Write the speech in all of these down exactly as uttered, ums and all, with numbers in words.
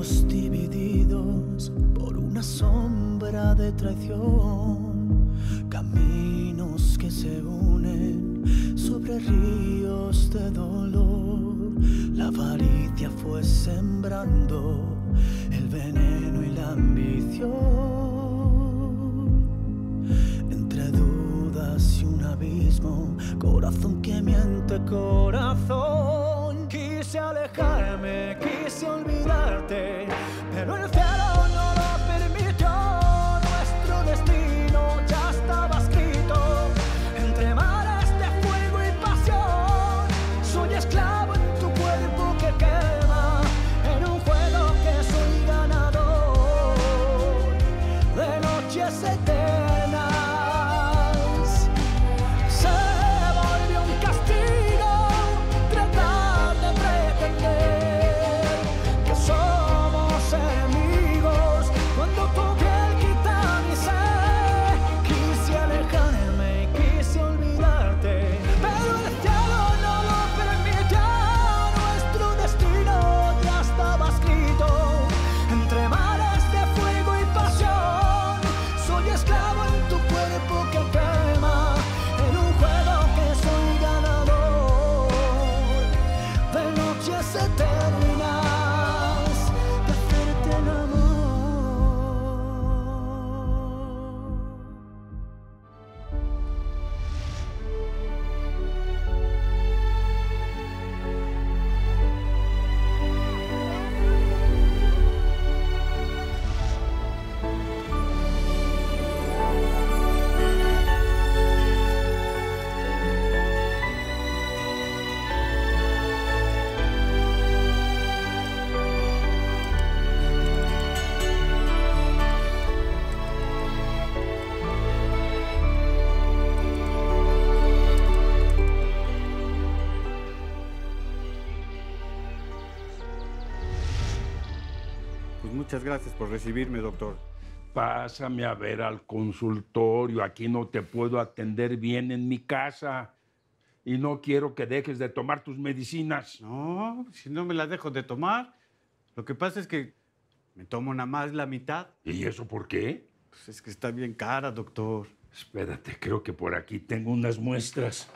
Sueños divididos por una sombra de traición, caminos que se unen sobre ríos de dolor. La avaricia fue sembrando el veneno y la ambición. Entre dudas y un abismo, corazón que miente, corazón. Quise alejarme, quise olvidarte, pero el cielo no lo permitió. Nuestro destino ya estaba escrito entre mares de fuego y pasión. Soy esclavo en tu cuerpo que quema, en un juego que soy ganador de noches eternas. Se volvió un castigo tratar de pretender que somos enemigos cuando tu piel quita mi sed. Quise alejarme y quise olvidarte, pero el cielo no lo permitió. Nuestro destino ya estaba escrito entre mares de fuego y pasión. Soy esclavo en tu cuerpo que quema, en un juego que soy ganador de noches eternas, de hacerte el amor. Pues muchas gracias por recibirme, doctor. Pásame a ver al consultorio. Aquí no te puedo atender bien en mi casa. Y no quiero que dejes de tomar tus medicinas. No, si no me las dejo de tomar. Lo que pasa es que me tomo nada más la mitad. ¿Y eso por qué? Pues es que está bien cara, doctor. Espérate, creo que por aquí tengo unas muestras.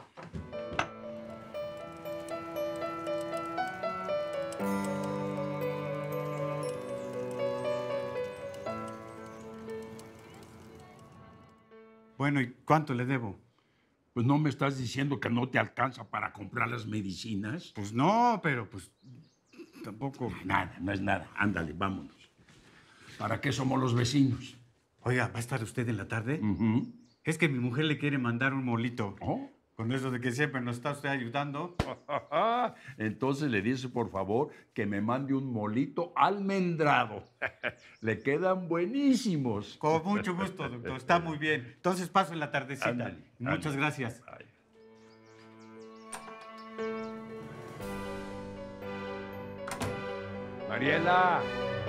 Bueno, ¿y cuánto le debo? Pues no me estás diciendo que no te alcanza para comprar las medicinas. Pues no, pero pues tampoco. Nada, no es nada. Ándale, vámonos. ¿Para qué somos los vecinos? Oiga, ¿va a estar usted en la tarde? Uh-huh. Es que mi mujer le quiere mandar un molito. ¿Oh? Con eso de que siempre nos está usted ayudando. Entonces le dice, por favor, que me mande un molito almendrado. Le quedan buenísimos. Con mucho gusto, doctor. Está muy bien. Entonces paso en la tardecita. Ándale, Muchas ándale. gracias. Ay. Mariela.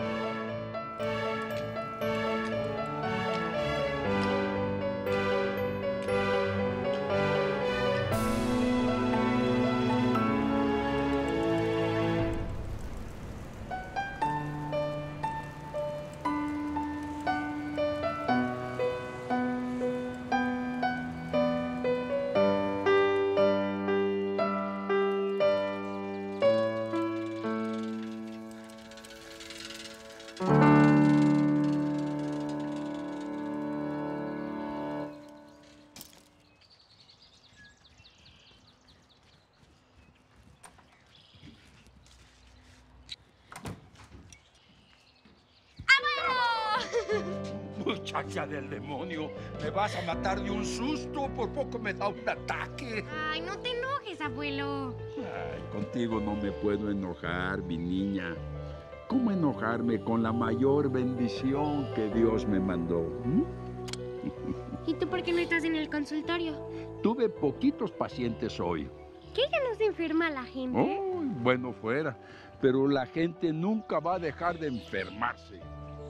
Muchacha del demonio, me vas a matar de un susto, por poco me da un ataque. Ay, no te enojes, abuelo. Ay, contigo no me puedo enojar, mi niña. ¿Cómo enojarme con la mayor bendición que Dios me mandó? ¿Mm? ¿Y tú por qué no estás en el consultorio? Tuve poquitos pacientes hoy. ¿Qué ya no se enferma la gente? Oh, bueno fuera, pero la gente nunca va a dejar de enfermarse.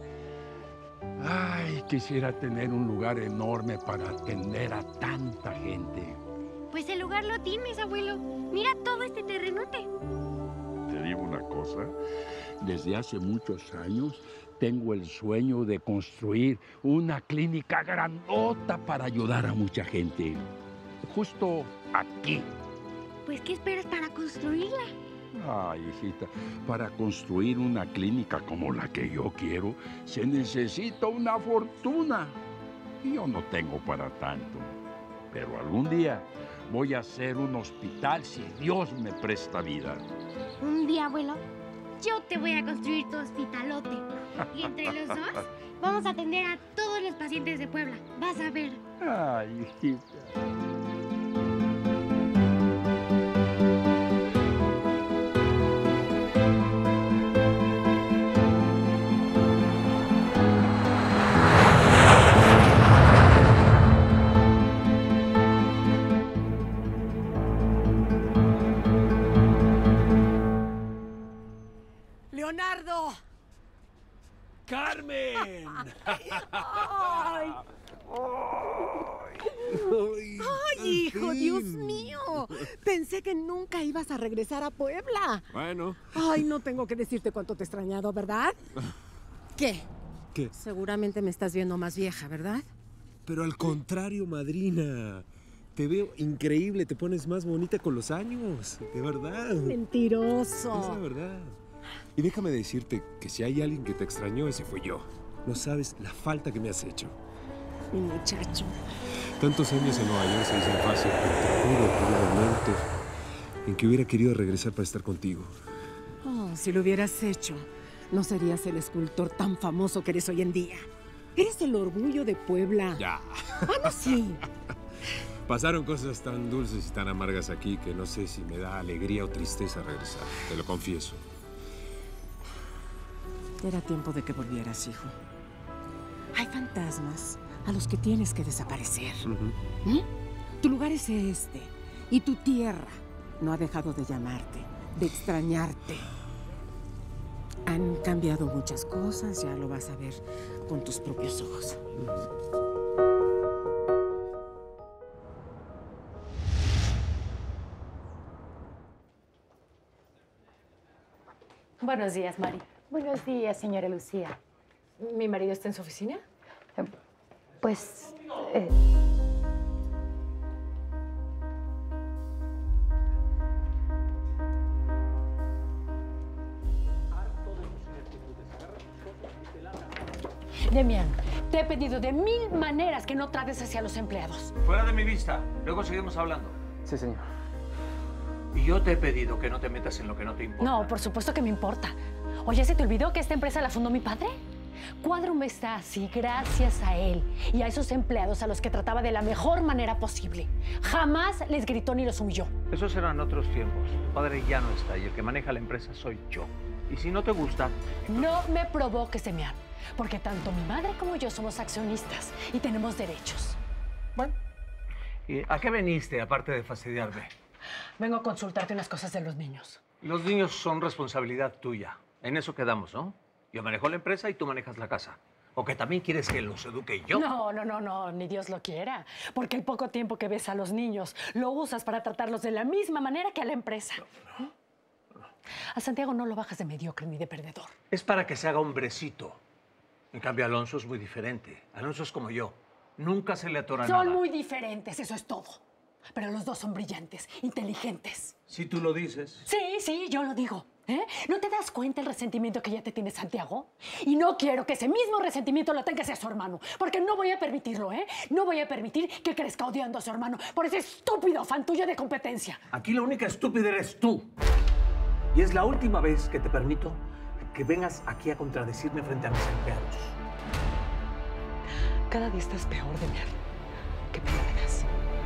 Ay, quisiera tener un lugar enorme para atender a tanta gente. Pues el lugar lo tienes, abuelo. Mira todo este terrenote. Te digo una cosa, Desde hace muchos años tengo el sueño de construir una clínica grandota para ayudar a mucha gente. Justo aquí. Pues, ¿qué esperas para construirla? Ay, hijita, para construir una clínica como la que yo quiero, se necesita una fortuna. Y yo no tengo para tanto. Pero algún día voy a hacer un hospital si Dios me presta vida. Un día, abuelo, yo te voy a construir tu hospitalote. Y entre los dos vamos a atender a todos los pacientes de Puebla. Vas a ver. Ay, hijita. ¡Leonardo! ¡Carmen! ¡Ay! ¡Ay, hijo, Dios mío! Pensé que nunca ibas a regresar a Puebla. Bueno. Ay, no tengo que decirte cuánto te he extrañado, ¿verdad? ¿Qué? ¿Qué? Seguramente me estás viendo más vieja, ¿verdad? Pero al contrario, madrina. Te veo increíble, te pones más bonita con los años. De verdad. Mentiroso. Es la verdad. Y déjame decirte que si hay alguien que te extrañó, ese fue yo. No sabes la falta que me has hecho. Mi muchacho. Tantos años en Nueva York se dicen fácil, pero te juro que hubo momentos en que hubiera querido regresar para estar contigo. Oh, si lo hubieras hecho, no serías el escultor tan famoso que eres hoy en día. Eres el orgullo de Puebla. Ya. Ah, no, sí. Pasaron cosas tan dulces y tan amargas aquí que no sé si me da alegría o tristeza regresar. Te lo confieso. Era tiempo de que volvieras, hijo. Hay fantasmas a los que tienes que desaparecer. Uh-huh. ¿Mm? Tu lugar es este. Y tu tierra no ha dejado de llamarte, de extrañarte. Han cambiado muchas cosas, ya lo vas a ver con tus propios ojos. Uh-huh. Buenos días, Mari. Buenos días, señora Lucía. ¿Mi marido está en su oficina? Eh, pues... Eh... Demian, te he pedido de mil maneras que no trates hacia los empleados. Fuera de mi vista. Luego seguimos hablando. Sí, señor. Y yo te he pedido que no te metas en lo que no te importa. No, por supuesto que me importa. Oye, ¿se te olvidó que esta empresa la fundó mi padre? Quadrum está así gracias a él y a esos empleados a los que trataba de la mejor manera posible. Jamás les gritó ni los humilló. Esos eran otros tiempos. Tu padre ya no está y el que maneja la empresa soy yo. Y si no te gusta... No me provoques, Demian, porque tanto mi madre como yo somos accionistas y tenemos derechos. Bueno, ¿y a qué veniste aparte de fastidiarme? Vengo a consultarte unas cosas de los niños. Los niños son responsabilidad tuya. En eso quedamos, ¿no? Yo manejo la empresa y tú manejas la casa. ¿O que también quieres que los eduque yo? No, no, no, no, ni Dios lo quiera. Porque el poco tiempo que ves a los niños lo usas para tratarlos de la misma manera que a la empresa. No, no, no. A Santiago no lo bajas de mediocre ni de perdedor. Es para que se haga hombrecito. En cambio, Alonso es muy diferente. Alonso es como yo. Nunca se le atora nada. Son muy diferentes, eso es todo. Pero los dos son brillantes, inteligentes. Si tú lo dices. Sí, sí, yo lo digo. ¿Eh? ¿No te das cuenta el resentimiento que ya te tiene Santiago? Y no quiero que ese mismo resentimiento lo tenga hacia su hermano, porque no voy a permitirlo, ¿eh? No voy a permitir que crezca odiando a su hermano por ese estúpido afán tuyo de competencia. Aquí la única estúpida eres tú. Y es la última vez que te permito que vengas aquí a contradecirme frente a mis empleados. Cada día estás peor, Demian. Que me largas.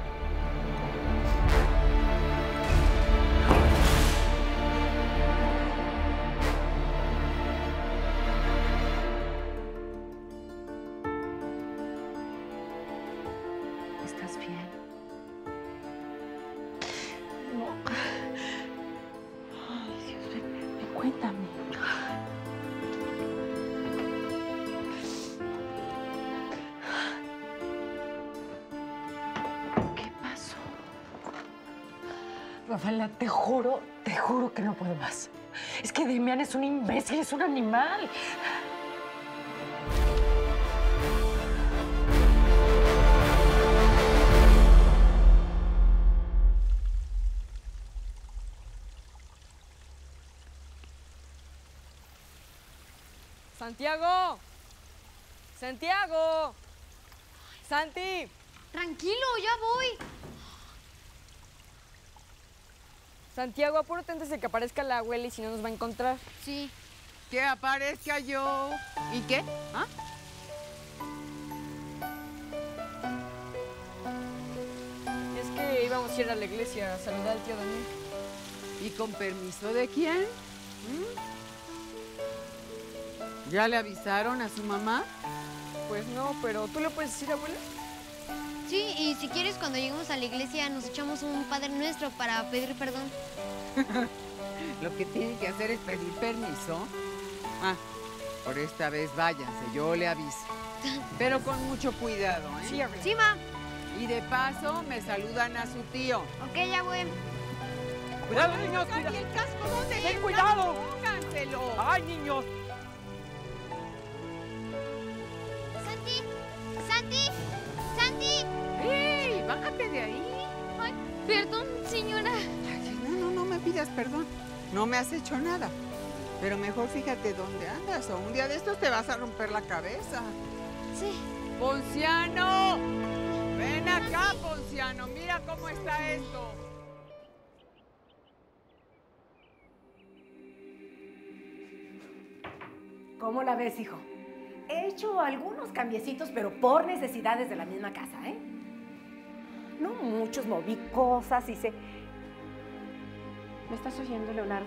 ¿Estás bien? No. Ay, Dios mío, cuéntame. ¿Qué pasó? Rafaela, te juro, te juro que no puedo más. Es que Demián es un imbécil, es un animal. ¡Santiago! ¡Santiago! ¡Santi! Tranquilo, ya voy. Santiago, apúrate antes de que aparezca la abuela y si no nos va a encontrar. Sí. Que aparezca yo. ¿Y qué? ¿Ah? Es que íbamos a ir a la iglesia a saludar al tío Daniel. ¿Y con permiso de quién? ¿Mm? ¿Ya le avisaron a su mamá? Pues no, pero ¿tú le puedes decir, abuela? Sí, y si quieres, cuando lleguemos a la iglesia nos echamos un Padre Nuestro para pedir perdón. Lo que tienen que hacer es pedir permiso. Ah, por esta vez váyanse, yo le aviso. Pero con mucho cuidado, ¿eh? Sí, abuela. Sí, ma. Y de paso me saludan a su tío. Ok, ya voy. ¡Cuidado, niños! ¿Y el casco dónde ¡Ten está? cuidado! ¡Pónganselo! ¡Ay, niños! ¡Santi! ¡Santi! ¡Santi! ¡Ey! ¡Bájate de ahí! Ay, perdón, señora. Ay, no, no, no me pidas perdón. No me has hecho nada. Pero mejor fíjate dónde andas o un día de estos te vas a romper la cabeza. Sí. ¡Ponciano! ¡Ven acá, Ponciano! ¡Mira cómo está esto! ¿Cómo la ves, hijo? He hecho algunos cambiecitos, pero por necesidades de la misma casa, ¿eh? No muchos, moví cosas, hice... ¿Me estás oyendo, Leonardo?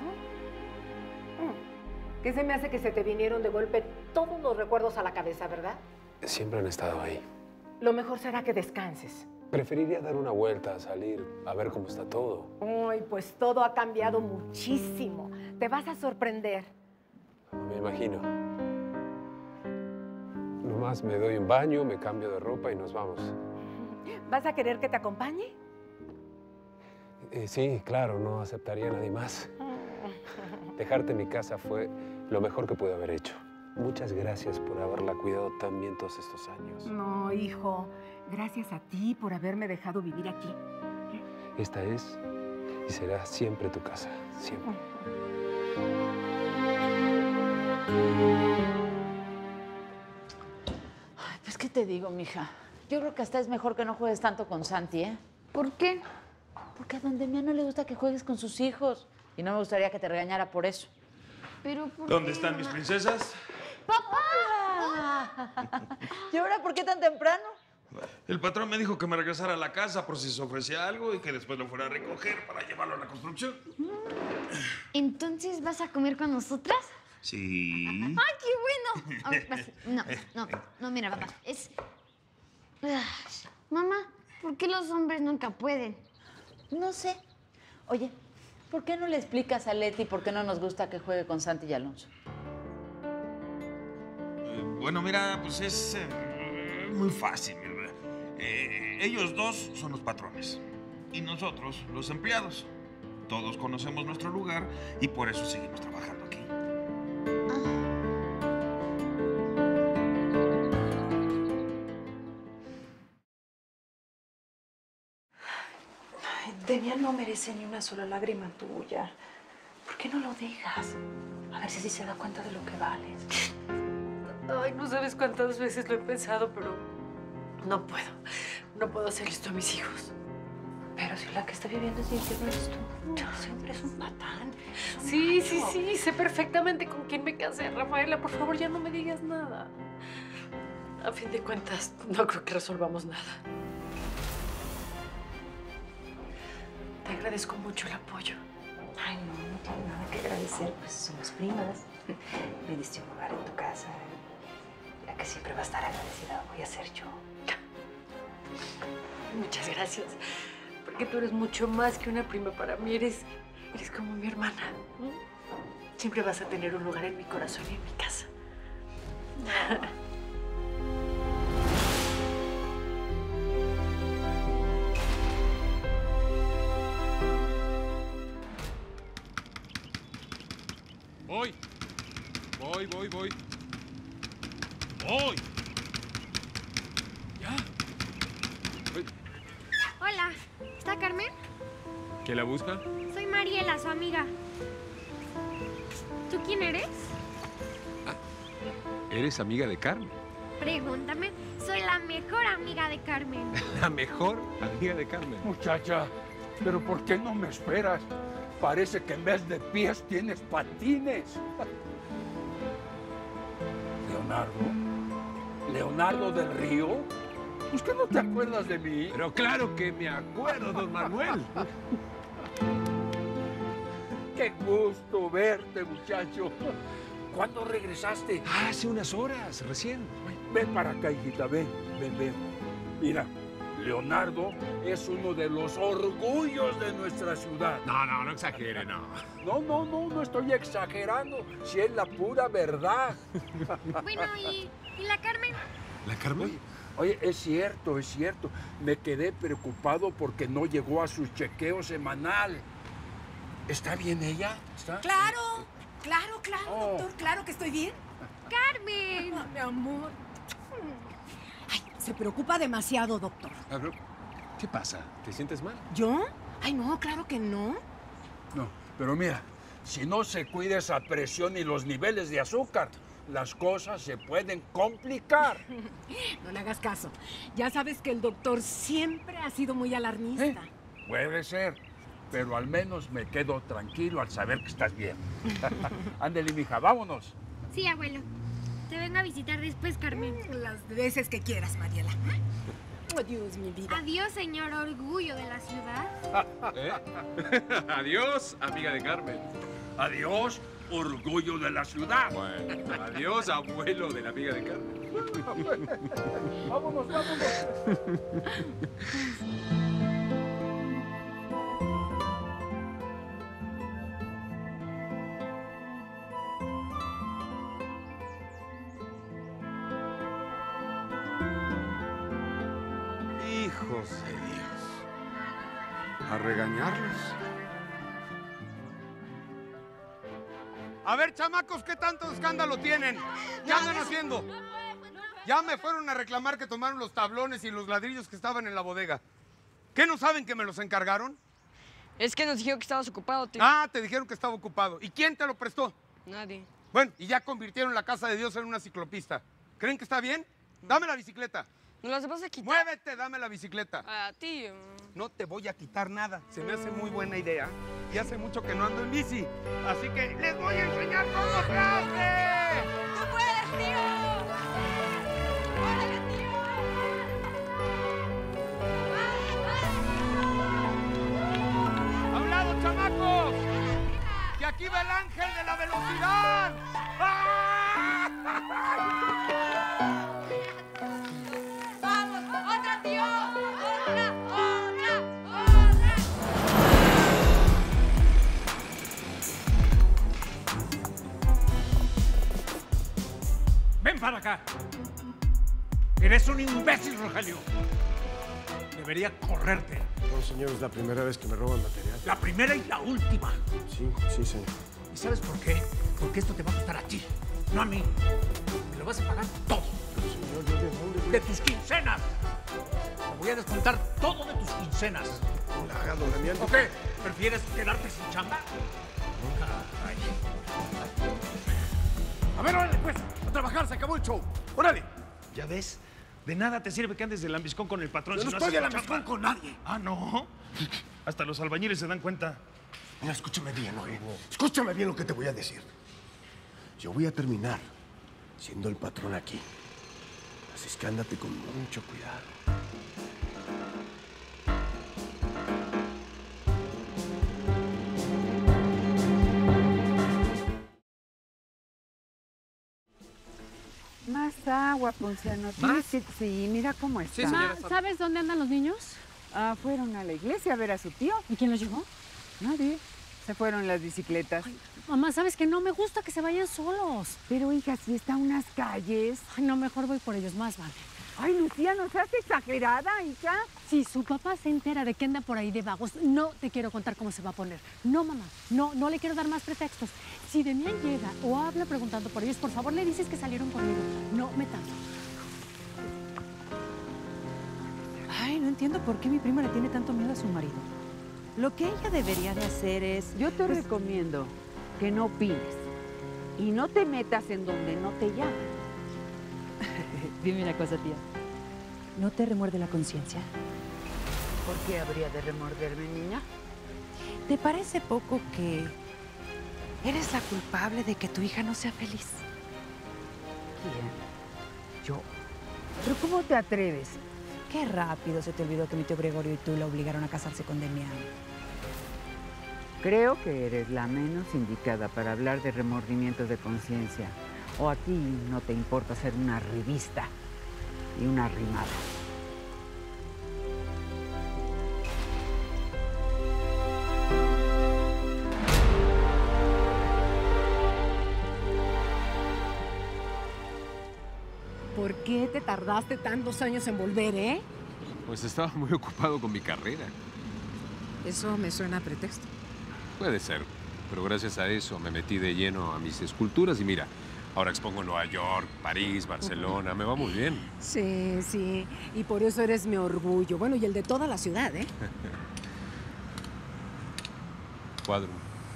Mm. ¿Qué se me hace que se te vinieron de golpe todos los recuerdos a la cabeza, verdad? Siempre han estado ahí. Lo mejor será que descanses. Preferiría dar una vuelta, salir, a ver cómo está todo. Ay, pues todo ha cambiado muchísimo. Te vas a sorprender. Me imagino. Nomás me doy un baño, me cambio de ropa y nos vamos. ¿Vas a querer que te acompañe? Eh, sí, claro, no aceptaría a nadie más. Dejarte en mi casa fue lo mejor que pude haber hecho. Muchas gracias por haberla cuidado tan bien todos estos años. No, hijo. Gracias a ti por haberme dejado vivir aquí. Esta es y será siempre tu casa, siempre. Ay, pues, ¿qué te digo, mija? Yo creo que hasta es mejor que no juegues tanto con Santi, ¿eh? ¿Por qué? Porque a don Demián no le gusta que juegues con sus hijos. Y no me gustaría que te regañara por eso. Pero ¿por ¿Dónde qué, están mamá? mis princesas? ¡Papá! ¿Y ahora por qué tan temprano? El patrón me dijo que me regresara a la casa por si se ofrecía algo y que después lo fuera a recoger para llevarlo a la construcción. ¿Entonces vas a comer con nosotras? Sí. ¡Ay, qué bueno! A ver, vas- no, no, no, mira, papá, es... Ay, mamá, ¿por qué los hombres nunca pueden? No sé. Oye, ¿por qué no le explicas a Leti por qué no nos gusta que juegue con Santi y Alonso? Eh, bueno, mira, pues es eh, muy fácil. ¿verdad? Eh, ellos dos son los patrones y nosotros los empleados. Todos conocemos nuestro lugar y por eso seguimos trabajando aquí. Demián no merece ni una sola lágrima tuya. ¿Por qué no lo dejas? A ver si sí se da cuenta de lo que vales. Ay, no sabes cuántas veces lo he pensado, pero no puedo. No puedo hacer esto a mis hijos. Pero si la que está viviendo ese infierno eres tú. Ese hombre es un patán. Es un Sí, macho. sí, sí, sé perfectamente con quién me casé. Rafaela, por favor, ya no me digas nada. A fin de cuentas, no creo que resolvamos nada. Te agradezco mucho el apoyo. Ay, no, no tengo nada que agradecer, pues somos primas. Me diste un lugar en tu casa. La que siempre va a estar agradecida voy a ser yo. Muchas gracias. Porque tú eres mucho más que una prima para mí. Eres, eres como mi hermana. ¿No? Siempre vas a tener un lugar en mi corazón y en mi casa. Voy. Voy, voy, voy. Voy. Ya. Voy. Hola, ¿está Carmen? ¿Quién la busca? Soy Mariela, su amiga. ¿Tú quién eres? ¿Eres amiga de Carmen? Pregúntame. Soy la mejor amiga de Carmen. La mejor amiga de Carmen. Muchacha, ¿pero por qué no me esperas? Parece que en vez de pies tienes patines. Leonardo. ¿Leonardo del Río? ¿Pues que no te acuerdas de mí? Pero claro que me acuerdo, don Manuel. Qué gusto verte, muchacho. ¿Cuándo regresaste? Hace unas horas, recién. Ven para acá, hijita, ven, ven, ven. Mira, Leonardo es uno de los orgullos de nuestra ciudad. No, no, no exagere, no. No, no, no, no estoy exagerando. Si es la pura verdad. Bueno, ¿y, ¿y la Carmen? ¿La Carmen? Oye, es cierto, es cierto. Me quedé preocupado porque no llegó a su chequeo semanal. ¿Está bien ella? ¿Está? Claro, claro, claro, Oh. doctor, claro que estoy bien. ¡Carmen! Ah, mi amor. Ay, se preocupa demasiado, doctor. Ah, pero, ¿qué pasa? ¿Te sientes mal? ¿Yo? Ay, no, claro que no. No, pero mira, si no se cuida esa presión y los niveles de azúcar, las cosas se pueden complicar. No le hagas caso. Ya sabes que el doctor siempre ha sido muy alarmista. ¿Eh? Puede ser, pero al menos me quedo tranquilo al saber que estás bien. Ándale, mija, vámonos. Sí, abuelo. Te vengo a visitar después, Carmen. Las veces que quieras, Mariela. Adiós, mi vida. Adiós, señor orgullo de la ciudad. ¿Eh? Adiós, amiga de Carmen. Adiós, orgullo de la ciudad. Bueno, adiós, abuelo de la amiga de Carmen. Vámonos, vámonos. Hijos de Dios. ¿A regañarlos? A ver, chamacos, ¿qué tanto escándalo tienen? ¿Qué andan haciendo? Ya me fueron a reclamar que tomaron los tablones y los ladrillos que estaban en la bodega. ¿Qué no saben que me los encargaron? Es que nos dijeron que estabas ocupado, tío. Ah, te dijeron que estaba ocupado. ¿Y quién te lo prestó? Nadie. Bueno, y ya convirtieron la casa de Dios en una ciclopista. ¿Creen que está bien? Dame la bicicleta. ¿No las vas a quitar? Muévete, dame la bicicleta. Ah, tío. No te voy a quitar nada. Se me hace muy buena idea. Y hace mucho que no ando en bici. Así que les voy a enseñar cómo se hace. ¡Tú puedes, tío! ¡Órale, tío! ¡A un lado, chamacos! ¡Que aquí va el ángel de la velocidad! ¡Ah! ¡Vamos! ¡Otra, tío! ¡Otra! ¡Otra! ¡Otra! ¡Ven para acá! Eres un imbécil, Rogelio. Debería correrte. No, señor, es la primera vez que me roban material. La primera y la última. Sí, sí, señor. ¿Y sabes por qué? Porque esto te va a costar a ti, no a mí. Me lo vas a pagar todo. Pero, señor, ¿yo de dónde voy? De tus quincenas. Te voy a descontar todo de tus quincenas. No la haga, don Damián. ¿O qué? ¿Prefieres quedarte sin chamba? Ay. A ver, órale, pues. A trabajar, se acabó el show. ¡Órale! ¿Ya ves? De nada te sirve que andes de lambiscón con el patrón. Yo si no no estoy haces de la lambiscón chamba. con nadie. Ah, ¿no? Hasta los albañiles se dan cuenta. Mira, escúchame bien, oye. Escúchame bien lo que te voy a decir. Yo voy a terminar siendo el patrón aquí. Así es que ándate con mucho cuidado. Más agua, Ponciano. ¿Más? Sí, sí, mira cómo está. Ma, ¿sabes dónde andan los niños? Ah, fueron a la iglesia a ver a su tío. ¿Y quién los llevó? Nadie. Se fueron en las bicicletas. Ay, mamá, ¿sabes que no me gusta que se vayan solos? Pero, hija, si está unas calles. Ay, no, mejor voy por ellos, más vale. Ay, Lucía, ¿no seas exagerada, hija? Si su papá se entera de que anda por ahí de vagos, no te quiero contar cómo se va a poner. No, mamá, no, no le quiero dar más pretextos. Si Demián llega o habla preguntando por ellos, por favor le dices que salieron conmigo. No me tardo. Ay, no entiendo por qué mi prima le tiene tanto miedo a su marido. Lo que ella debería de hacer es... Yo te pues, recomiendo que no opines y no te metas en donde no te llaman. Dime una cosa, tía. ¿No te remuerde la conciencia? ¿Por qué habría de remorderme, niña? ¿Te parece poco que eres la culpable de que tu hija no sea feliz? ¿Quién? Yo. ¿Pero cómo te atreves? Qué rápido se te olvidó que mi tío Gregorio y tú la obligaron a casarse con Demián. Creo que eres la menos indicada para hablar de remordimientos de conciencia. O a ti no te importa ser una revista y una arrimada. ¿Por qué te tardaste tantos años en volver, eh? Pues estaba muy ocupado con mi carrera. Eso me suena a pretexto. Puede ser, pero gracias a eso me metí de lleno a mis esculturas y mira, ahora expongo en Nueva York, París, Barcelona, me va muy bien. Sí, sí, y por eso eres mi orgullo. Bueno, y el de toda la ciudad, ¿eh? Cuadro.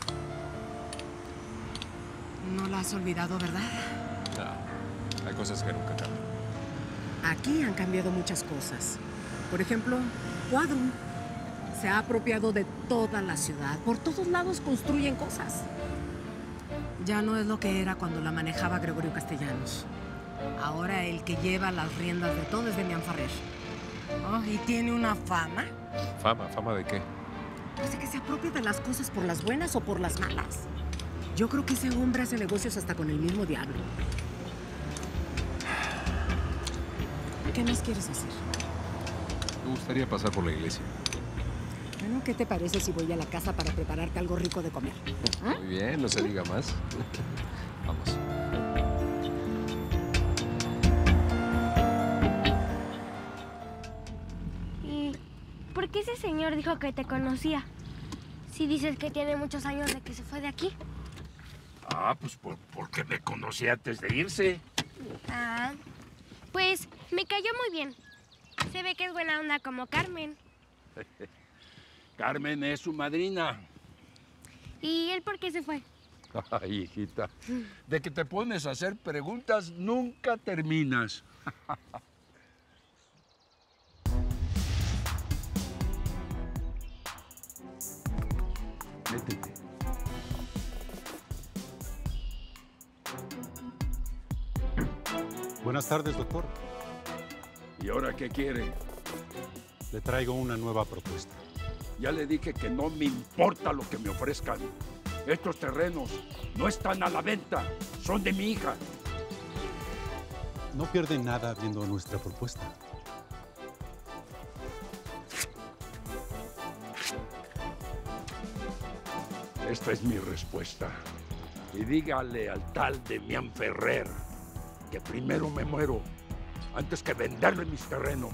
No lo has olvidado, ¿verdad? No, hay cosas que nunca cambian. Aquí han cambiado muchas cosas. Por ejemplo, Quadrum se ha apropiado de toda la ciudad. Por todos lados construyen cosas. Ya no es lo que era cuando la manejaba Gregorio Castellanos. Ahora el que lleva las riendas de todo es Demián Ferrer. Oh, y tiene una fama. ¿Fama? ¿Fama de qué? Pues de que se apropia de las cosas por las buenas o por las malas. Yo creo que ese hombre hace negocios hasta con el mismo diablo. ¿Qué más quieres hacer? Me gustaría pasar por la iglesia. Bueno, ¿qué te parece si voy a la casa para prepararte algo rico de comer? Muy bien, no se diga más. Vamos. ¿Y por qué ese señor dijo que te conocía? Si dices que tiene muchos años de que se fue de aquí. Ah, pues por, porque me conocí antes de irse. Ah, pues me cayó muy bien. Se ve que es buena onda como Carmen. Carmen es su madrina. ¿Y él por qué se fue? Ay, hijita, de que te pones a hacer preguntas nunca terminas. Métete. Buenas tardes, doctor. ¿Y ahora qué quiere? Le traigo una nueva propuesta. Ya le dije que no me importa lo que me ofrezcan. Estos terrenos no están a la venta, son de mi hija. No pierden nada viendo nuestra propuesta. Esta es mi respuesta. Y dígale al tal Demián Ferrer que primero me muero antes que venderle mis terrenos.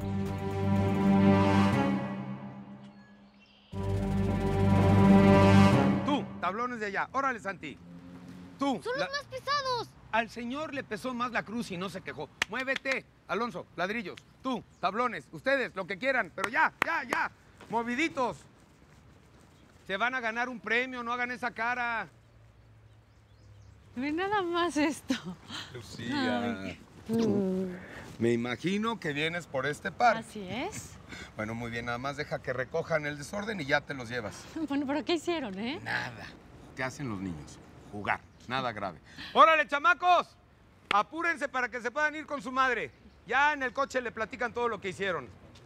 Tú, tablones de allá. Órale, Santi. Tú. Son la... los más pesados. Al señor le pesó más la cruz y no se quejó. Muévete. Alonso, ladrillos. Tú, tablones. Ustedes, lo que quieran. Pero ya, ya, ya. Moviditos. Se van a ganar un premio, no hagan esa cara. Ve nada más esto. Lucía. Ay. Me imagino que vienes por este par. Así es. Bueno, muy bien. Nada más deja que recojan el desorden y ya te los llevas. Bueno, ¿pero qué hicieron, eh? Nada. ¿Qué hacen los niños? Jugar. Nada grave. ¡Órale, chamacos! Apúrense para que se puedan ir con su madre. Ya en el coche le platican todo lo que hicieron.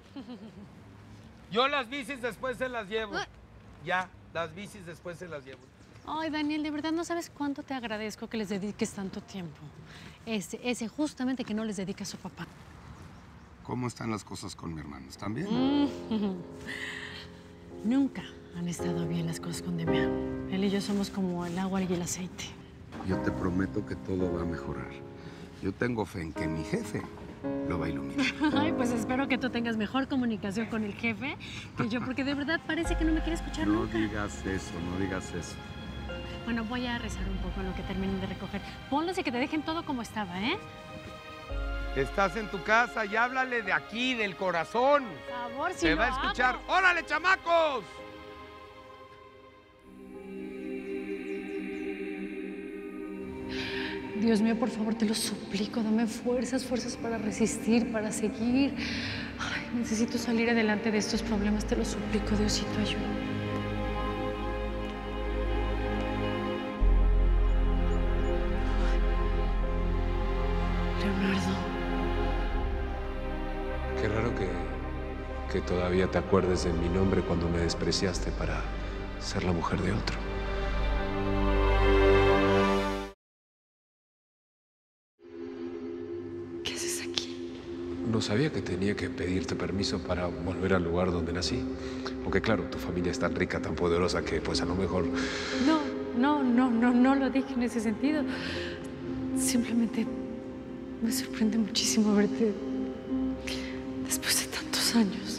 Yo las bicis después se las llevo. Ya, las bicis después se las llevo. Ay, Daniel, de verdad no sabes cuánto te agradezco que les dediques tanto tiempo. Ese, ese justamente que no les dedica a su papá. ¿Cómo están las cosas con mi hermano? ¿Están bien? Mm. Nunca han estado bien las cosas con Demián. Él y yo somos como el agua y el aceite. Yo te prometo que todo va a mejorar. Yo tengo fe en que mi jefe lo va a iluminar. Ay, pues espero que tú tengas mejor comunicación con el jefe que yo, porque de verdad parece que no me quiere escuchar No nunca. digas eso, no digas eso. Bueno, voy a rezar un poco en lo que terminen de recoger. Ponlos y que te dejen todo como estaba, ¿eh? Estás en tu casa y háblale de aquí, del corazón. Por favor, si Te lo va a escuchar. hago. ¡Órale, chamacos! Dios mío, por favor, te lo suplico, dame fuerzas, fuerzas para resistir, para seguir. Ay, necesito salir adelante de estos problemas, te lo suplico, Diosito, ayúdame. Leonardo. Qué raro que, que todavía te acuerdes de mi nombre cuando me despreciaste para ser la mujer de otro. ¿Qué haces aquí? No sabía que tenía que pedirte permiso para volver al lugar donde nací. Aunque claro, tu familia es tan rica, tan poderosa que pues a lo mejor... No, no, no, no, no lo dije en ese sentido. Simplemente me sorprende muchísimo verte después de tantos años.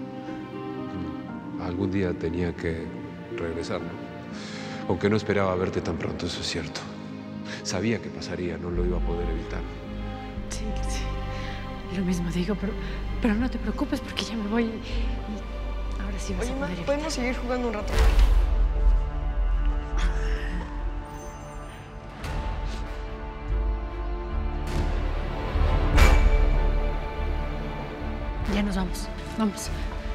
Algún día tenía que regresar, ¿no? Aunque no esperaba verte tan pronto, eso es cierto. Sabía que pasaría, no lo iba a poder evitar. Sí, sí. Lo mismo digo, pero, pero no te preocupes porque ya me voy y, y ahora sí vas Oye, a ma, poder ¿podemos seguir jugando un rato? Ya nos vamos. Vamos.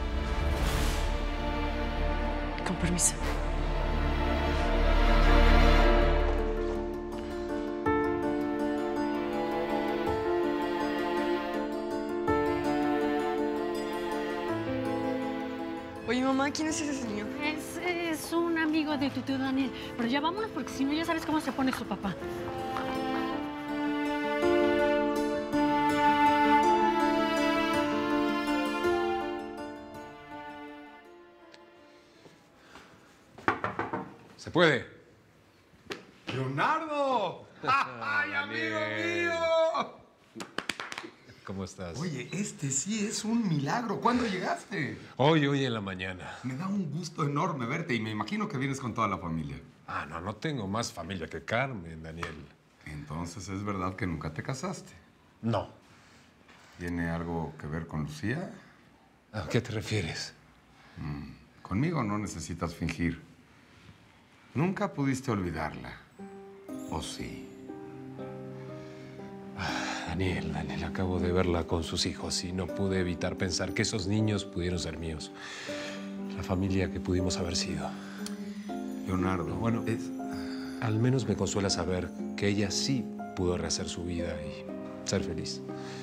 Con permiso. Oye, mamá, ¿quién es ese señor? Es, es un amigo de tu tío Daniel. Pero ya vámonos porque si no ya sabes cómo se pone su papá. ¿Se puede? ¡Leonardo! ¡Ay, amigo mío! ¿Cómo estás? Oye, este sí es un milagro. ¿Cuándo llegaste? Hoy, hoy en la mañana. Me da un gusto enorme verte y me imagino que vienes con toda la familia. Ah, no, no tengo más familia que Carmen, Daniel. Entonces, ¿es verdad que nunca te casaste? No. ¿Tiene algo que ver con Lucía? ¿A qué te refieres? Mm, conmigo no necesitas fingir. Nunca pudiste olvidarla. ¿O sí? Ah, Daniel, Daniel, acabo de verla con sus hijos y no pude evitar pensar que esos niños pudieron ser míos. La familia que pudimos haber sido. Leonardo, bueno, es... al menos me consuela saber que ella sí pudo rehacer su vida y ser feliz.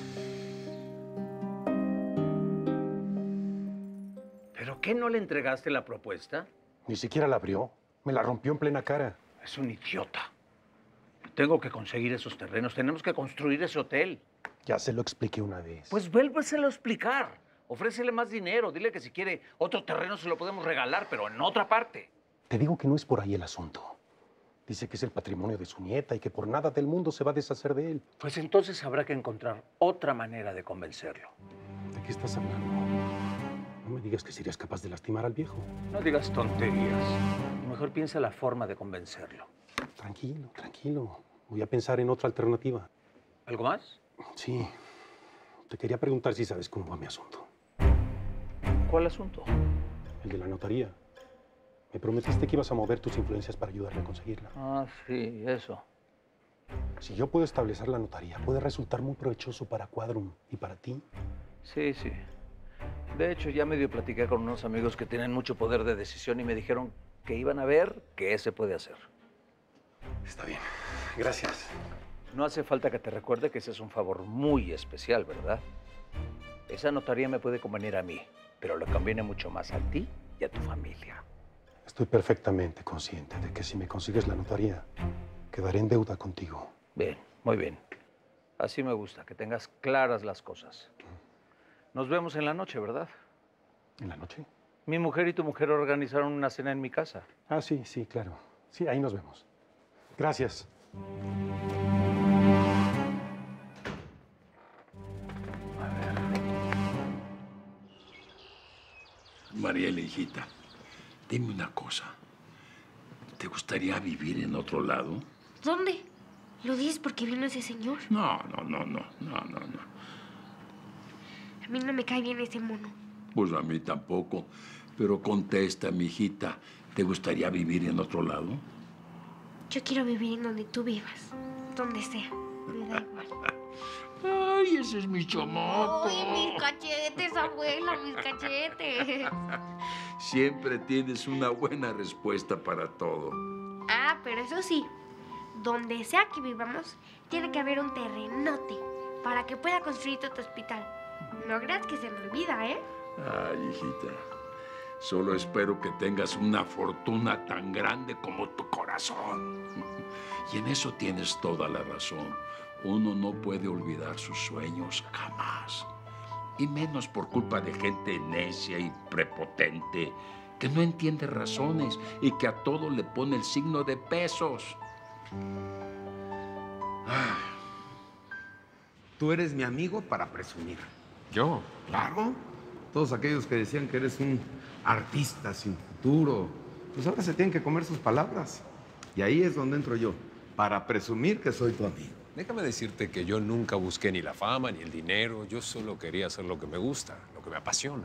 ¿Pero qué no le entregaste la propuesta? Ni siquiera la abrió. Me la rompió en plena cara. Es un idiota. Tengo que conseguir esos terrenos. Tenemos que construir ese hotel. Ya se lo expliqué una vez. Pues vuélveselo a explicar. Ofrécele más dinero. Dile que si quiere otro terreno se lo podemos regalar, pero en otra parte. Te digo que no es por ahí el asunto. Dice que es el patrimonio de su nieta y que por nada del mundo se va a deshacer de él. Pues entonces habrá que encontrar otra manera de convencerlo. ¿De qué estás hablando? No me digas que serías capaz de lastimar al viejo. No digas tonterías. Mejor piensa la forma de convencerlo. Tranquilo, tranquilo. Voy a pensar en otra alternativa. ¿Algo más? Sí. Te quería preguntar si sabes cómo va mi asunto. ¿Cuál asunto? El de la notaría. Me prometiste que ibas a mover tus influencias para ayudarme a conseguirla. Ah, sí, eso. Si yo puedo establecer la notaría, puede resultar muy provechoso para Quadrum y para ti. Sí, sí. De hecho, ya medio platiqué con unos amigos que tienen mucho poder de decisión y me dijeron que iban a ver qué se puede hacer. Está bien. Gracias. No hace falta que te recuerde que ese es un favor muy especial, ¿verdad? Esa notaría me puede convenir a mí, pero le conviene mucho más a ti y a tu familia. Estoy perfectamente consciente de que si me consigues la notaría, quedaré en deuda contigo. Bien, muy bien. Así me gusta, que tengas claras las cosas. Nos vemos en la noche, ¿verdad? ¿En la noche? Mi mujer y tu mujer organizaron una cena en mi casa. Ah, sí, sí, claro. Sí, ahí nos vemos. Gracias. Mariela, hijita, dime una cosa. ¿Te gustaría vivir en otro lado? ¿Dónde? ¿Lo dices porque vino ese señor? No, no, no, no, no, no, no. A mí no me cae bien ese mono. Pues a mí tampoco. Pero contesta, mijita, ¿te gustaría vivir en otro lado? Yo quiero vivir en donde tú vivas. Donde sea. Me da igual. Ay, ese es mi chamaco. Ay, mis cachetes, abuela, mis cachetes. Siempre tienes una buena respuesta para todo. Ah, pero eso sí, donde sea que vivamos, tiene que haber un terrenote para que pueda construir tu hospital. No creas que se me olvida, ¿eh? Ay, hijita, solo espero que tengas una fortuna tan grande como tu corazón. Y en eso tienes toda la razón. Uno no puede olvidar sus sueños jamás. Y menos por culpa de gente necia y prepotente que no entiende razones y que a todo le pone el signo de pesos. Ah. Tú eres mi amigo para presumir. ¿Yo? Claro. Todos aquellos que decían que eres un artista sin futuro, pues ahora se tienen que comer sus palabras. Y ahí es donde entro yo, para presumir que soy tu amigo. Déjame decirte que yo nunca busqué ni la fama ni el dinero. Yo solo quería hacer lo que me gusta, lo que me apasiona.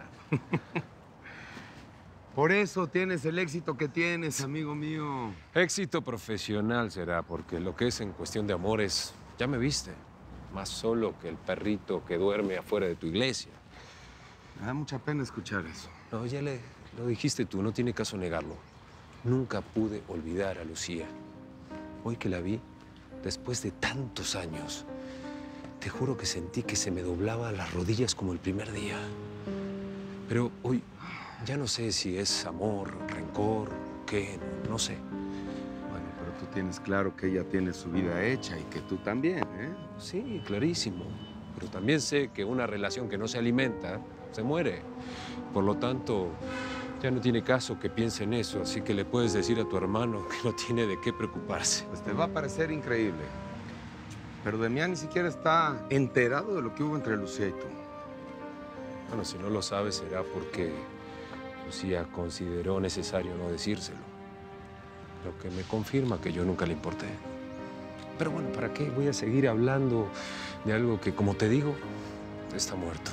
Por eso tienes el éxito que tienes, amigo mío. Éxito profesional será, porque lo que es en cuestión de amores, ya me viste. Más solo que el perrito que duerme afuera de tu iglesia. Me da mucha pena escuchar eso. No, ya le, lo dijiste tú, no tiene caso negarlo. Nunca pude olvidar a Lucía. Hoy que la vi, después de tantos años, te juro que sentí que se me doblaban las rodillas como el primer día. Pero hoy ya no sé si es amor, rencor, qué, no, no sé. Bueno, pero tú tienes claro que ella tiene su vida hecha y que tú también, ¿eh? Sí, clarísimo. Pero también sé que una relación que no se alimenta se muere. Por lo tanto, ya no tiene caso que piense en eso, así que le puedes decir a tu hermano que no tiene de qué preocuparse. Pues te va a parecer increíble, pero Demián ni siquiera está enterado de lo que hubo entre Lucía y tú. Bueno, si no lo sabes será porque Lucía consideró necesario no decírselo. Lo que me confirma que yo nunca le importé. Pero bueno, ¿para qué voy a seguir hablando de algo que, como te digo, está muerto?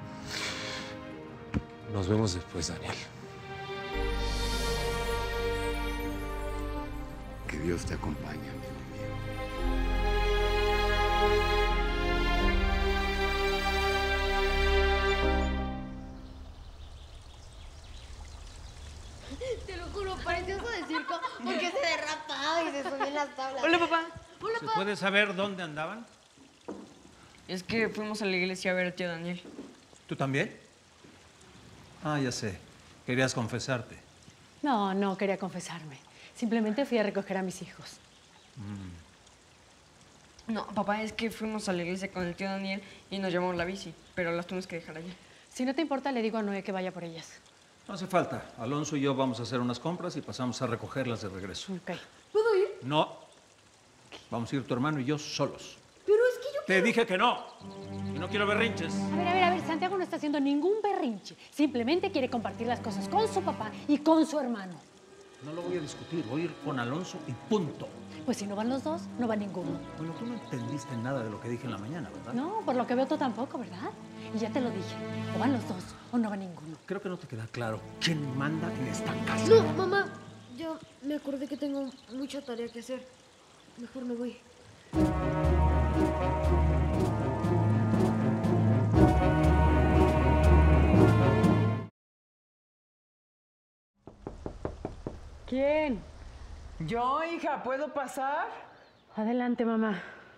Nos vemos después, Daniel. Que Dios te acompañe, amigo mío. Te lo juro, pareció eso de circo porque se derrapaba y se subía en las tablas. Hola, papá. Hola, ¿Se papá. puede saber dónde andaban? Es que fuimos a la iglesia a ver al tío Daniel. ¿Tú también? Ah, ya sé. Querías confesarte. No, no quería confesarme. Simplemente fui a recoger a mis hijos. Mm. No, papá, es que fuimos a la iglesia con el tío Daniel y nos llevamos la bici, pero las tuvimos que dejar allá. Si no te importa, le digo a Noé que vaya por ellas. No hace falta. Alonso y yo vamos a hacer unas compras y pasamos a recogerlas de regreso. Ok. ¿Puedo ir? No. Vamos a ir tu hermano y yo solos. Pero es que yo Te dije que no. Y no quiero berrinches. A ver, a ver, a ver, Santiago no está haciendo ningún berrinche. Simplemente quiere compartir las cosas con su papá y con su hermano. No lo voy a discutir. Voy a ir con Alonso y punto. Pues si no van los dos, no va ninguno. Bueno, tú no entendiste nada de lo que dije en la mañana, ¿verdad? No, por lo que veo tú tampoco, ¿verdad? Y ya te lo dije. O van los dos o no va ninguno. Creo que no te queda claro quién manda en esta casa. No, mamá, yo me acordé que tengo mucha tarea que hacer. Mejor me voy. ¿Quién? Yo, hija, ¿puedo pasar? Adelante, mamá.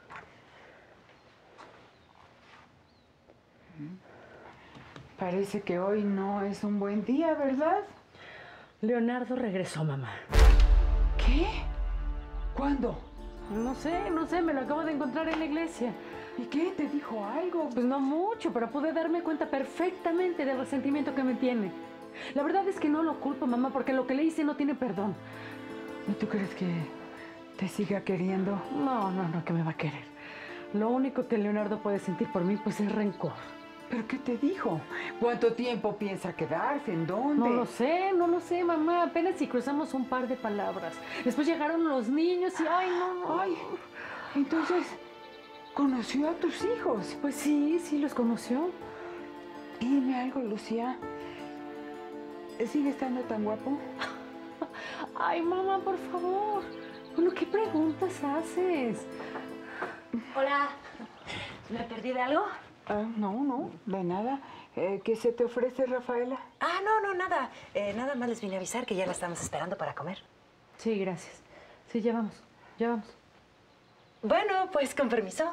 Parece que hoy no es un buen día, ¿verdad? Leonardo regresó, mamá. ¿Qué? ¿Cuándo? No sé, no sé, me lo acabo de encontrar en la iglesia. ¿Y qué? ¿Te dijo algo? Pues no mucho, pero pude darme cuenta perfectamente del resentimiento que me tiene. La verdad es que no lo culpo, mamá, porque lo que le hice no tiene perdón. ¿Y tú crees que te siga queriendo? No, no, no, que me va a querer. Lo único que Leonardo puede sentir por mí, pues es rencor. ¿Pero qué te dijo? ¿Cuánto tiempo piensa quedarse? ¿En dónde? No lo sé, no lo sé, mamá. Apenas si cruzamos un par de palabras. Después llegaron los niños y ay, no, no. Ay, entonces, ¿conoció a tus hijos? Pues sí, sí los conoció. Y dime algo, Lucía. ¿Sigue estando tan guapo? Ay, mamá, por favor. Bueno, ¿qué preguntas haces? Hola. ¿Me perdí de algo? Ah, no, no, de nada. Eh, ¿Qué se te ofrece, Rafaela? Ah, no, no, nada. Eh, nada más les vine a avisar que ya la estamos esperando para comer. Sí, gracias. Sí, ya vamos, ya vamos. Bueno, pues con permiso.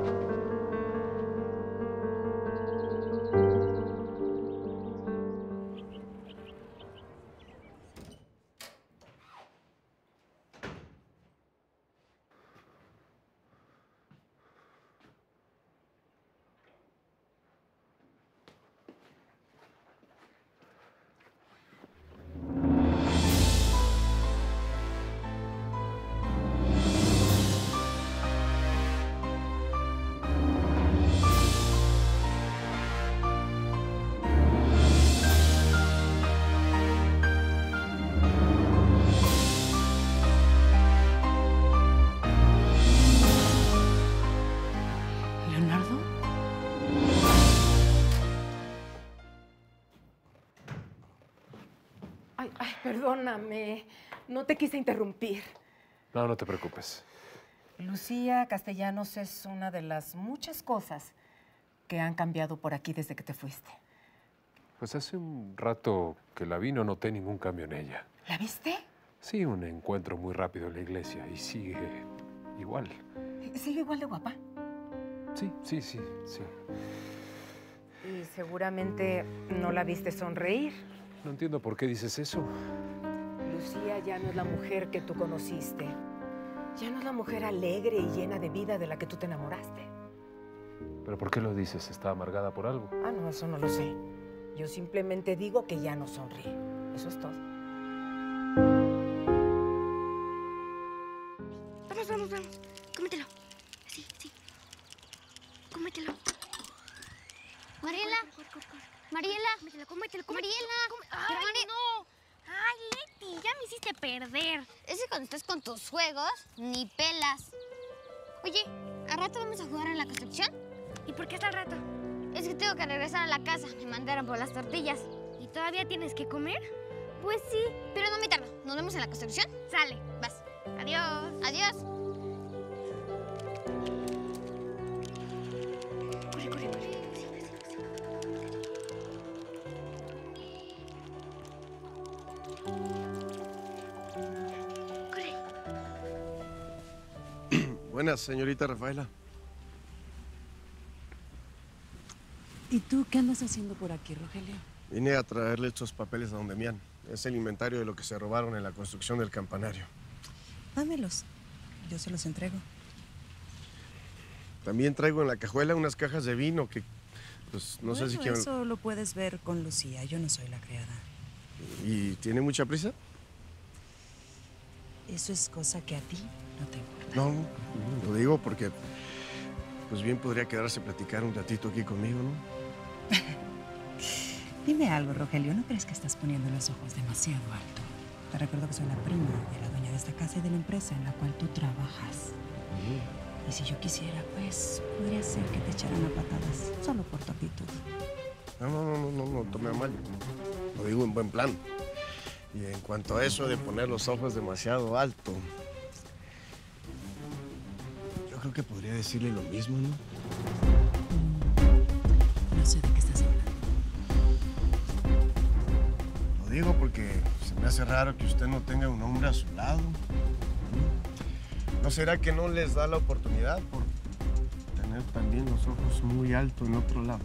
Perdóname, no te quise interrumpir. No, no te preocupes. Lucía Castellanos es una de las muchas cosas que han cambiado por aquí desde que te fuiste. Pues hace un rato que la vi, no noté ningún cambio en ella. ¿La viste? Sí, un encuentro muy rápido en la iglesia y sigue igual. ¿Sigue igual de guapa? Sí, sí, sí, sí. Y seguramente no la viste sonreír. No entiendo por qué dices eso. Lucía ya no es la mujer que tú conociste. Ya no es la mujer alegre y llena de vida de la que tú te enamoraste. ¿Pero por qué lo dices? ¿Está amargada por algo? Ah, no, eso no lo sé. Yo simplemente digo que ya no sonríe. Eso es todo. Vamos, vamos, vamos. Cómetelo. Sí, sí. Cómetelo. Mariela. Corre, corre, corre, corre. Mariela. Cómetelo, cómetelo, cómetelo. Mariela. ¡Ay, Mari- no! ¡Ay, Leti! Ya me hiciste perder. Es que cuando estás con tus juegos, ni pelas. Oye, ¿al rato vamos a jugar en la construcción? ¿Y por qué hasta el rato? Es que tengo que regresar a la casa. Me mandaron por las tortillas. ¿Y todavía tienes que comer? Pues sí, pero no me tardo. ¿Nos vemos en la construcción? Sale. Vas. Adiós. Adiós. Corre, corre, corre. Buenas, señorita Rafaela. ¿Y tú qué andas haciendo por aquí, Rogelio? Vine a traerle estos papeles a don Demián. Es el inventario de lo que se robaron en la construcción del campanario. Dámelos. Yo se los entrego. También traigo en la cajuela unas cajas de vino que, pues, no bueno, sé si quieren... eso lo puedes ver con Lucía. Yo no soy la criada. ¿Y tiene mucha prisa? Eso es cosa que a ti no te importa. No, lo digo porque, pues bien podría quedarse a platicar un ratito aquí conmigo, ¿no? Dime algo, Rogelio. ¿No crees que estás poniendo los ojos demasiado alto? Te recuerdo que soy la prima de la dueña de esta casa y de la empresa en la cual tú trabajas. Y si yo quisiera, pues, podría ser que te echaran a patadas, solo por tu actitud. No, no, no, no, no, no tome a mal. Lo digo en buen plan. Y en cuanto a eso de poner los ojos demasiado alto, yo creo que podría decirle lo mismo, ¿no? No sé de qué estás hablando. Lo digo porque se me hace raro que usted no tenga un hombre a su lado. ¿No será que no les da la oportunidad por tener también los ojos muy altos en otro lado?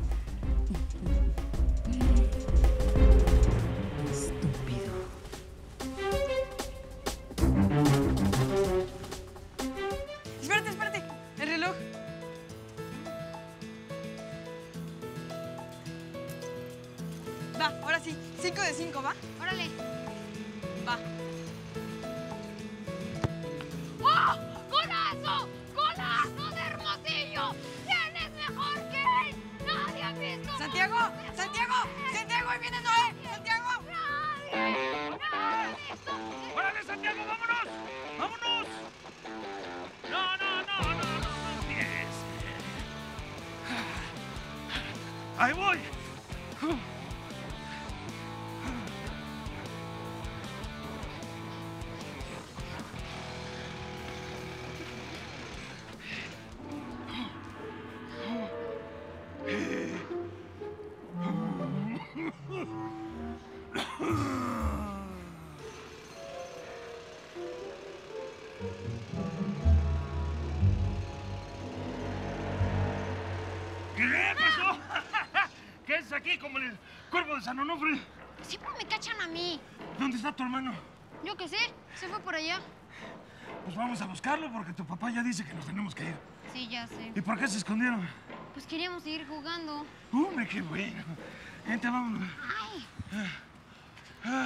Estúpido. Espérate, espérate. El reloj. Va, ahora sí. Cinco de cinco, ¿va? Órale. Va. ¡Oh! ¡Golazo! ¡Golazo de Hermosillo! ¿Quién es mejor que él? Nadie ha visto ¡Santiago! ¡Santiago! ¡Santiago! ¡Ahí viene Noé! ¡Santiago! ¡Órale, Santiago, vámonos! ¡Vámonos! No, no, no, no, no, no empieces. ¡Ahí voy! ¿Qué pasó? ¿Qué es aquí como el cuervo de San Onofre? Siempre me cachan a mí. ¿Dónde está tu hermano? Yo qué sé, se fue por allá. Pues vamos a buscarlo porque tu papá ya dice que nos tenemos que ir. Sí, ya sé. ¿Y por qué se escondieron? Pues queríamos seguir jugando. Hombre, qué bueno. Vente, vámonos. Ay. Ah, ah.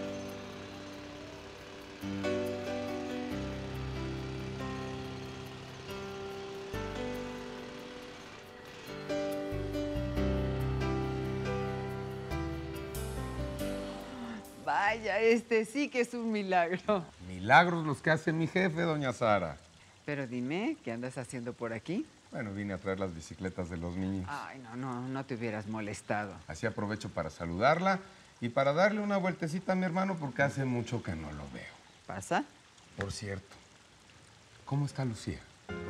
Vaya, este sí que es un milagro. Milagros los que hace mi jefe, doña Sara. Pero dime, ¿qué andas haciendo por aquí? Bueno, vine a traer las bicicletas de los niños. Ay, no, no, no te hubieras molestado. Así aprovecho para saludarla y para darle una vueltecita a mi hermano porque hace mucho que no lo veo. ¿Pasa? Por cierto, ¿cómo está Lucía?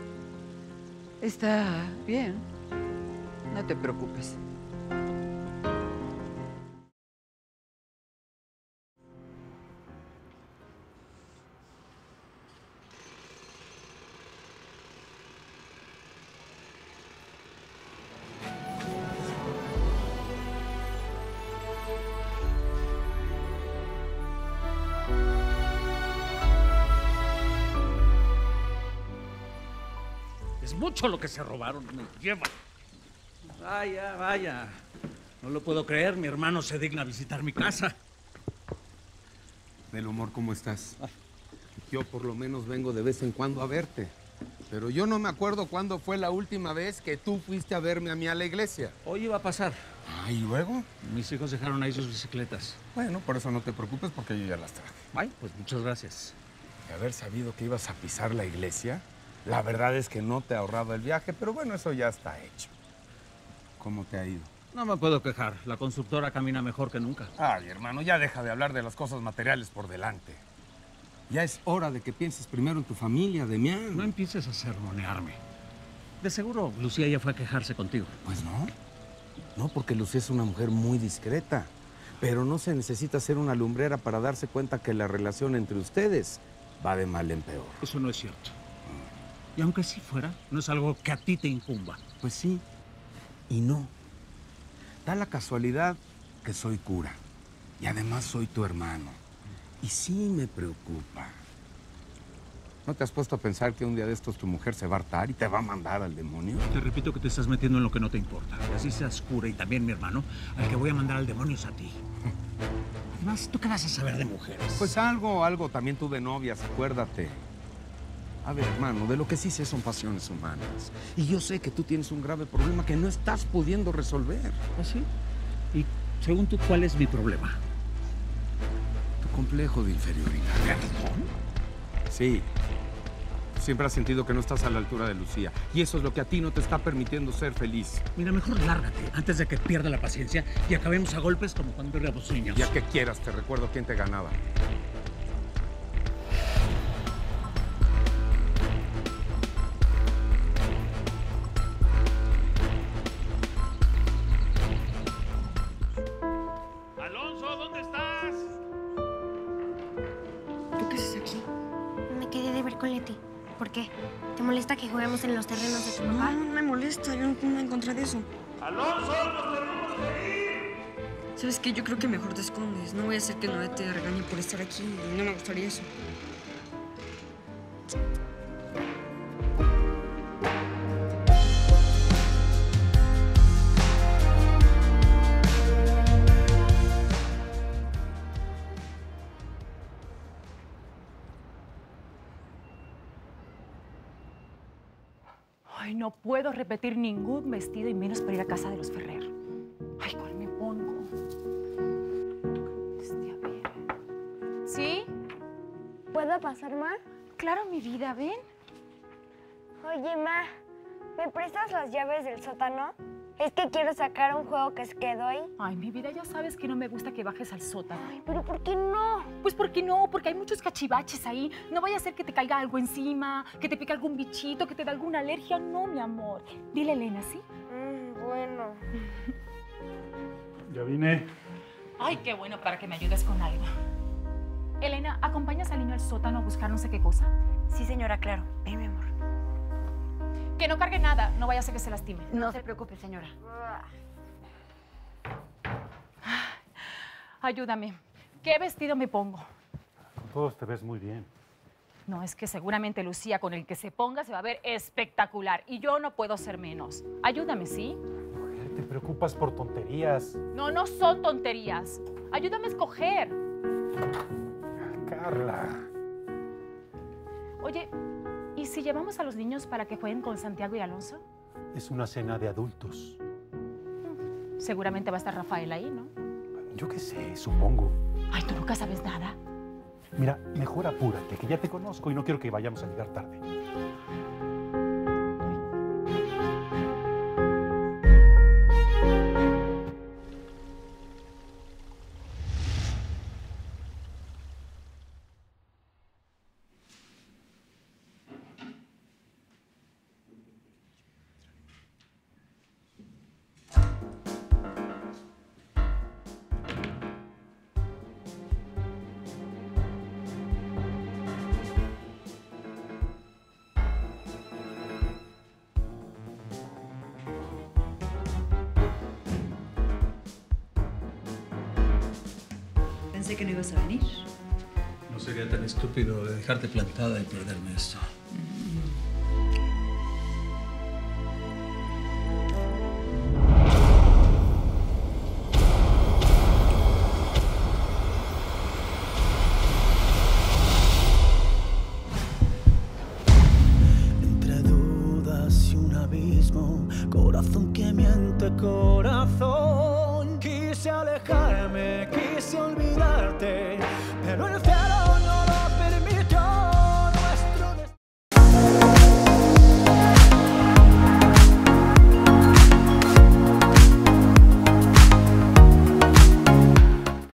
Está bien. No te preocupes. Es mucho lo que se robaron, me llevan. Vaya, vaya. No lo puedo creer, mi hermano se digna a visitar mi casa. Del humor, ¿cómo estás? Yo por lo menos vengo de vez en cuando a verte. Pero yo no me acuerdo cuándo fue la última vez que tú fuiste a verme a mí a la iglesia. Hoy iba a pasar. Ah, ¿y luego? Mis hijos dejaron ahí sus bicicletas. Bueno, por eso no te preocupes porque yo ya las traje. Ay, pues muchas gracias. De haber sabido que ibas a pisar la iglesia, la verdad es que no te he ahorrado el viaje, pero bueno, eso ya está hecho. ¿Cómo te ha ido? No me puedo quejar. La constructora camina mejor que nunca. Ay, hermano, ya deja de hablar de las cosas materiales por delante. Ya es hora de que pienses primero en tu familia, Demián. No empieces a sermonearme. De seguro, Lucía ya fue a quejarse contigo. Pues no. No, porque Lucía es una mujer muy discreta. Pero no se necesita ser una lumbrera para darse cuenta que la relación entre ustedes va de mal en peor. Eso no es cierto. Y aunque sí fuera, no es algo que a ti te incumba. Pues sí, y no. Da la casualidad que soy cura. Y además soy tu hermano. Y sí me preocupa. ¿No te has puesto a pensar que un día de estos tu mujer se va a hartar y te va a mandar al demonio? Te repito que te estás metiendo en lo que no te importa. Y así seas cura y también mi hermano, al que voy a mandar al demonio es a ti. Además, ¿tú qué vas a saber de mujeres? Pues algo, algo. También tú de novias, acuérdate. A ver, hermano, de lo que sí sé son pasiones humanas. Y yo sé que tú tienes un grave problema que no estás pudiendo resolver. ¿Ah, sí? Y según tú, ¿cuál es mi problema? Tu complejo de inferioridad. ¿Perdón? Sí. Siempre has sentido que no estás a la altura de Lucía. Y eso es lo que a ti no te está permitiendo ser feliz. Mira, mejor lárgate antes de que pierda la paciencia y acabemos a golpes como cuando éramos niños. Ya que quieras, te recuerdo quién te ganaba. Alonso, ¿dónde estás? ¿Tú qué haces aquí? Me quedé de ver con Leti. ¿Por qué? ¿Te molesta que juguemos en los terrenos de tu papá? No, no me molesta. Yo no tengo nada en contra de eso. ¡Alonso, nos tenemos que ir! ¿Sabes qué? Yo creo que mejor te escondes. No voy a hacer que Noé te regañe por estar aquí. Y no me gustaría eso. Ay, no puedo repetir ningún vestido y menos para ir a casa de los Ferrer. ¿Puedo pasar, ma? Claro, mi vida, ven. Oye, ma, ¿me prestas las llaves del sótano? Es que quiero sacar un juego que es que doy. Ay, mi vida, ya sabes que no me gusta que bajes al sótano. Ay, ¿pero por qué no? Pues porque no, porque hay muchos cachivaches ahí. No vaya a ser que te caiga algo encima, que te pique algún bichito, que te dé alguna alergia. No, mi amor. Dile a Elena, ¿sí? Mm, bueno. Ya vine. Ay, qué bueno para que me ayudes con algo. Elena, ¿acompañas al niño al sótano a buscar no sé qué cosa? Sí, señora, claro. Ven, mi amor. Que no cargue nada, no vaya a ser que se lastime. No se preocupe, señora. Ayúdame. ¿Qué vestido me pongo? Con todos te ves muy bien. No, es que seguramente Lucía, con el que se ponga, se va a ver espectacular. Y yo no puedo ser menos. Ayúdame, ¿sí? Mujer, te preocupas por tonterías. No, no son tonterías. Ayúdame a escoger. Carla. Oye, ¿y si llevamos a los niños para que jueguen con Santiago y Alonso? Es una cena de adultos. Seguramente va a estar Rafael ahí, ¿no? Yo qué sé, supongo. Ay, ¿tú nunca sabes nada? Mira, mejor apúrate, que ya te conozco y no quiero que vayamos a llegar tarde. Pensé que no ibas a venir. No sería tan estúpido de dejarte plantada y perderme esto. Entre dudas y un abismo, corazón que miente, corazón. Quise alejarme, quise olvidarte, pero el